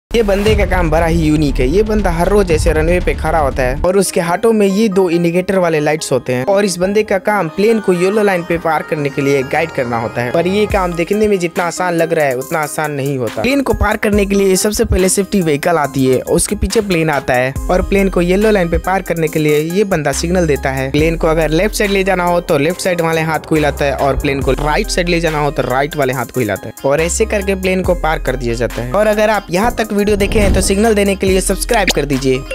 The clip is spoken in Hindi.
ये बंदे का काम बड़ा ही यूनिक है। ये बंदा हर रोज ऐसे रनवे पे खड़ा होता है और उसके हाथों में ये 2 इंडिकेटर वाले लाइट्स होते हैं और इस बंदे का काम प्लेन को येलो लाइन पे पार करने के लिए गाइड करना होता है। पर ये काम देखने में जितना आसान लग रहा है उतना आसान नहीं होता। प्लेन को पार करने के लिए सबसे पहले सेफ्टी व्हीकल आती है, उसके पीछे प्लेन आता है और प्लेन को येलो लाइन पे पार करने के लिए ये बंदा सिग्नल देता है। प्लेन को अगर लेफ्ट साइड ले जाना हो तो लेफ्ट साइड वाले हाथ को हिलाता है और प्लेन को राइट साइड ले जाना हो तो राइट वाले हाथ को हिलाता है और ऐसे करके प्लेन को पार कर दिया जाता है। और अगर आप यहाँ तक वीडियो देखे हैं तो सिग्नल देने के लिए सब्सक्राइब कर दीजिए।